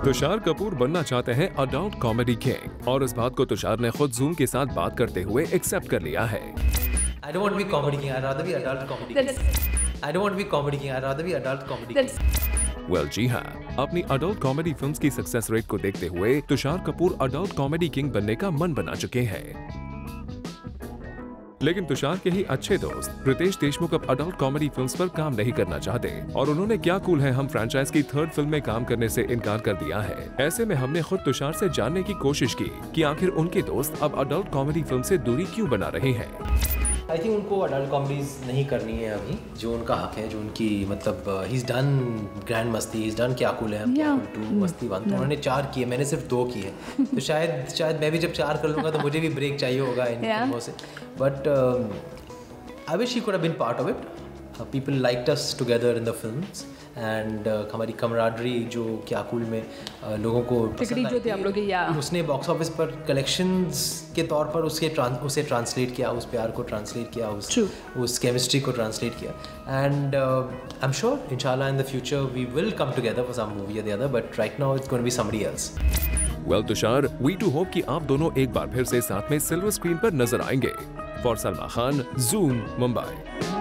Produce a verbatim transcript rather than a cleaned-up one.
तुषार कपूर बनना चाहते हैं अडल्ट कॉमेडी किंग और इस बात को तुषार ने खुद जूम के साथ बात करते हुए एक्सेप्ट कर लिया है। I don't want to be comedy king. I'd rather be adult comedy king. I don't want to be comedy king. I'd rather be adult comedy king. Well जी हाँ, अपनी अडल्ट कॉमेडी फिल्म्स की success rate को देखते हुए Tushar Kapoor adult comedy king बनने का मन बना चुके हैं। लेकिन तुषार के ही अच्छे दोस्त रितेश देशमुख अब अडल्ट कॉमेडी फिल्म्स पर काम नहीं करना चाहते और उन्होंने क्या कूल है हम फ्रेंचाइज की थर्ड फिल्म में काम करने से इनकार कर दिया है। ऐसे में हमने खुद तुषार से जानने की कोशिश की कि आखिर उनके दोस्त अब अडल्ट कॉमेडी फिल्म से दूरी क्यों बना रहे हैं। आई थिंक उनको अडल्ट कॉमेडीज नहीं करनी है अभी, जो उनका हक है, जो उनकी मतलब ही is done grand Masti, he is done Kya Kool Hai Hum क्या कूल टू मस्ती वन, तो उन्होंने चार किए, मैंने सिर्फ दो किए। तो शायद शायद मैं भी जब चार कर लूँगा तो मुझे भी ब्रेक चाहिए होगा इन फिल्मों से। But I wish he could have been part of it. People liked us together in the films and हमारी कमराडरी जो क्या कूल में uh, लोगों को पसंद जो थे आप लोग या उसने बॉक्स ऑफिस पर कलेक्शंस के तौर पर उसके ट्रांस उसे ट्रांसलेट किया, उस प्यार को ट्रांसलेट किया, उस True. उस केमिस्ट्री को ट्रांसलेट किया। एंड आई एम श्योर इंशाल्लाह in the future we will come together for some movie और the other, but right now it's going to be somebody else. Well Tushar, we too hope कि आप दोनों एक बार फिर से साथ में सिल्वर स्क्रीन पर नजर आएंगे। For Salma Khan, Zoom, Mumbai.